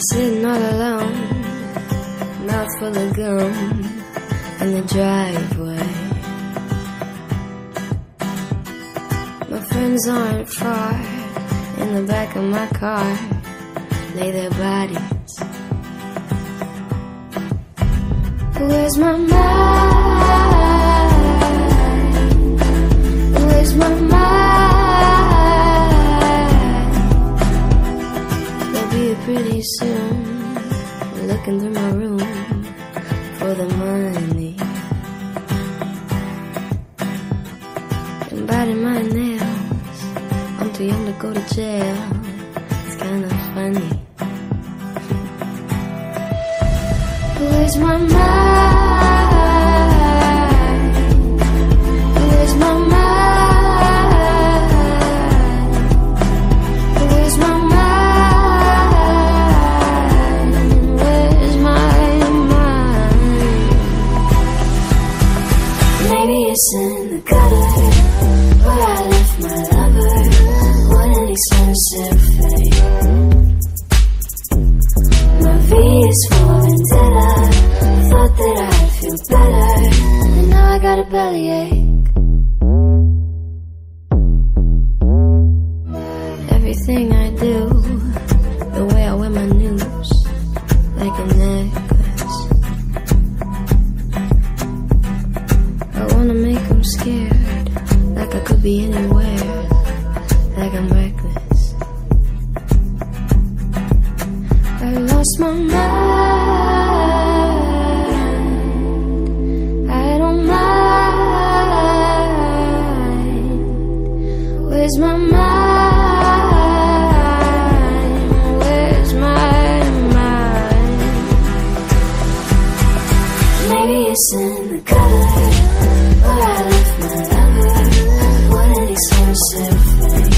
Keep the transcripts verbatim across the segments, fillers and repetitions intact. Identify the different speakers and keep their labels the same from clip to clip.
Speaker 1: Sitting all alone, mouth full of gum in the driveway. My friends aren't far, in the back of my car lay their bodies. Where's my mind? Where's my mind? They'll be here pretty soon, looking through my room for the money and biting my nails. I'm too young to go to jail. It's kinda funny. Where's my mind? Where's my mind? Where's my mind? Where's my mind? Maybe it's in the gutter where I left my lover. What an expensive fate. My V is for Vendetta. I thought that I'd feel better, and now I got a bellyache. Everything I do, the way I wear my noose, like a necklace. I wanna make them scared, like I could be anywhere, like I'm reckless. I lost my mind. I don't mind. Where's my mind? Where's my mind? Maybe it's in the gutter where I left my lover. What an expensive fate.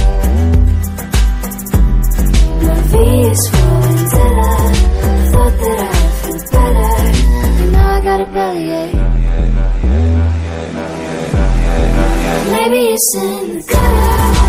Speaker 1: My V is for Vendetta. I thought that I'd feel better, and now I got a bellyache. Maybe it's in the gutter.